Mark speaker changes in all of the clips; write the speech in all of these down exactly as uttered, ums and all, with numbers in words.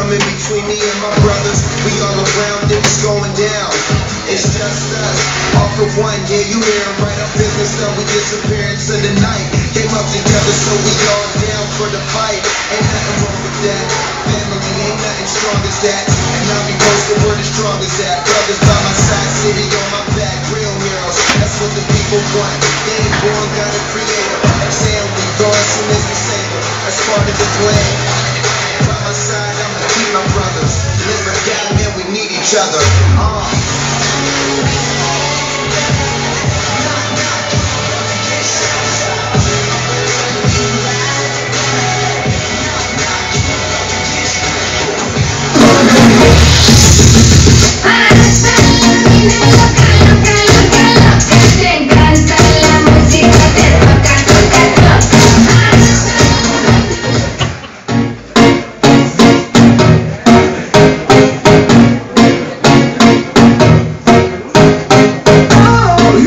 Speaker 1: coming between me and my brothers. We all around and it's going down. It's just us, all for one, yeah, you hear it right. Our business done, we disappear into the night. Came up together, so we all down for the fight. Ain't nothing wrong with that. Family ain't nothing strong as that. And I'll be posted where the strongest at. Brothers by my side, city on my back, real heroes. That's what the people want. They ain't born, gotta create them. Exam, we gone soon as we save them. That's part of the plan. By my side, I'ma keep my brothers. Live or die, man, we need each other. Uh.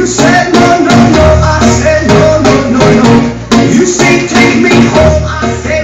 Speaker 2: I say